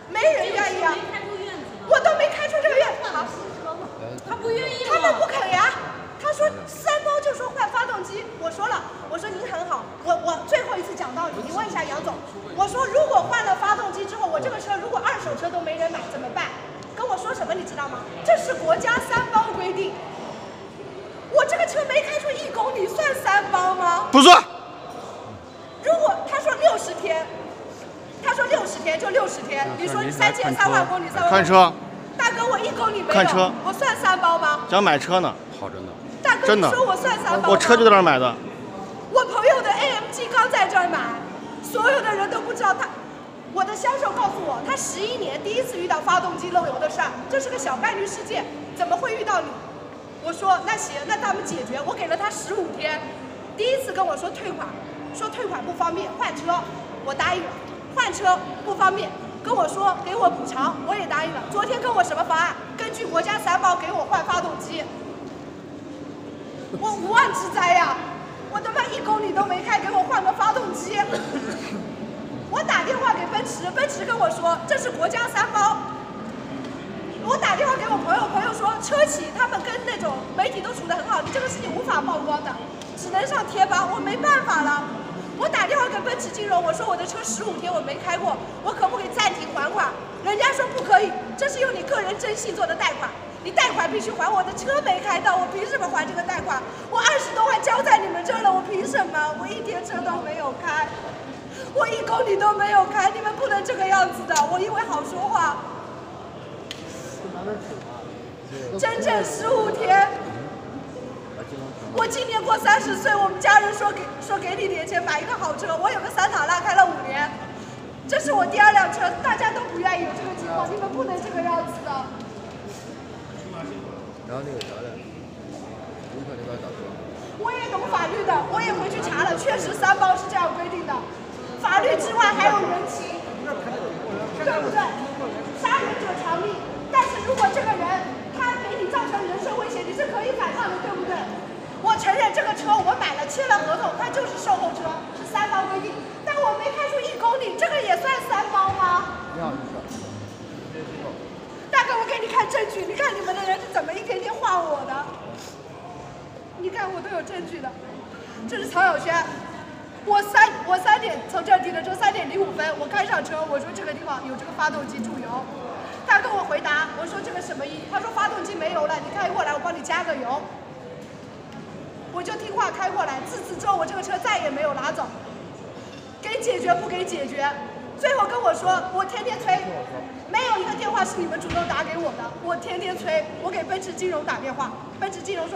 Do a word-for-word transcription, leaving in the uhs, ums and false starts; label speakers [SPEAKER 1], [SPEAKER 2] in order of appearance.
[SPEAKER 1] 没人愿意啊。我都没开出这个院子，好，
[SPEAKER 2] 他不愿意，
[SPEAKER 1] 他们不肯呀。他说三包就说换发动机，我说了，我说您很好，我我最后一次讲道理，你问一下杨总，我说如果换了发动机之后，我这个车如果二手车都没人买怎么办？跟我说什么你知道吗？这是国家三包规定，我这个车没开出一公里算三包吗？
[SPEAKER 3] 不算。
[SPEAKER 1] 如果他说六十天，他说六十天就六十天，你说三千三万公里三万公里。
[SPEAKER 3] 看车。
[SPEAKER 1] 大哥，我一公里没有，
[SPEAKER 3] 看车，
[SPEAKER 1] 我算三包吗？
[SPEAKER 3] 想买车呢，
[SPEAKER 4] 好真的。
[SPEAKER 1] 大哥，
[SPEAKER 3] 真的，
[SPEAKER 1] 你说我算三包吗？
[SPEAKER 3] 我车就在那儿买的。
[SPEAKER 1] 我朋友的 A M G 刚在这儿买，所有的人都不知道他。我的销售告诉我，他十一年第一次遇到发动机漏油的事儿，这是个小概率事件，怎么会遇到你？我说那行，那他们解决。我给了他十五天，第一次跟我说退款，说退款不方便，换车，我答应了。换车不方便。跟我说给我补偿，我也答应了。昨天跟我什么方案？根据国家三包给我换发动机，我无妄之灾呀！我他妈一公里都没开，给我换个发动机。我打电话给奔驰，奔驰跟我说这是国家三包。我打电话给我朋友，朋友说车企他们跟那种媒体都处得很好，你这个事情无法曝光的，只能上贴吧，我没办法了。我打电话给奔驰金融，我说我的车十五天我没开过，我可不可以暂停还款？人家说不可以，这是用你个人征信做的贷款，你贷款必须还。我的车没开到，我凭什么还这个贷款？我二十多万交在你们这儿了，我凭什么？我一天车都没有开，我一公里都没有开，你们不能这个样子的。我因为好说话，整整十五天。我今年过三十岁，我们家人说给说给你点钱买一个好车，我有个桑塔纳开了五年，这是我第二辆车，大家都不愿意有这个情况，你们不能这个样子的。
[SPEAKER 4] 然后那个啥的，顾客那边咋说？
[SPEAKER 1] 我也懂法律的，我也回去查了，确实三包是这样规定的，法律之外还有人情，对不对？杀人者偿命，但是如果这个人他给你造成人身威胁，你是可以反抗的，对不对？我承认这个车我买了，签了合同，它就是售后车，是三包规定。但我没开出一公里，这个也算三包吗？大哥，我给你看证据，你看你们的人是怎么一天天换我的？你看我都有证据的。这是曹晓轩，我三我三点从这儿订的车，三点零五分我开上车，我说这个地方有这个发动机注油，他跟我回答，我说这个什么意？他说发动机没油了，你开过来我帮你加个油。我就听话开过来，自此之后我这个车再也没有拿走，给解决不给解决，最后跟我说我天天催，没有一个电话是你们主动打给我的，我天天催，我给奔驰金融打电话，奔驰金融说。